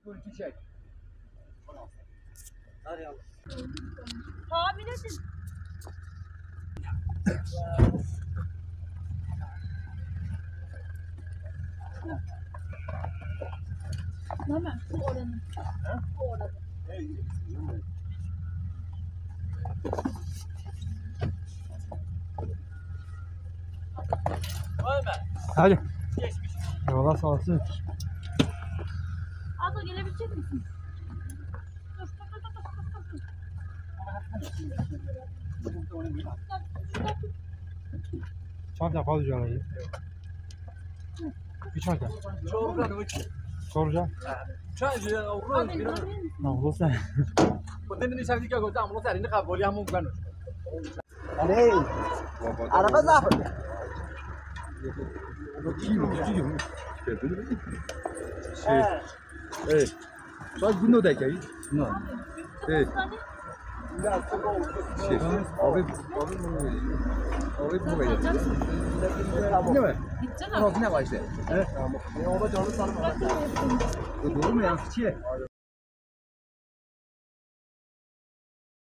çiçek. Hadi yavrum. Tahmin edin. Hemen bu oranın. Bu oranın. Hadi. Geçmiş. Eyvallah sağ olasın. Abla gelebilecek misin? Dur dur dur dur dur. Çanta fazla canlı. Bir çanta. Çoruklar mı? Soracağım. Çay ya oğlum. Ne olursa. Bu demin içeride ki gördüm ama sen ne kabul ya mumkin. Hey. Araba zaafı. Evet. Bak bunu da kayıt. Evet. Abi bu böyle. Ne var? Gideceksin Ama ne var işte? Evet. O da canlı sarma. Doğru mu ya? Çiğ.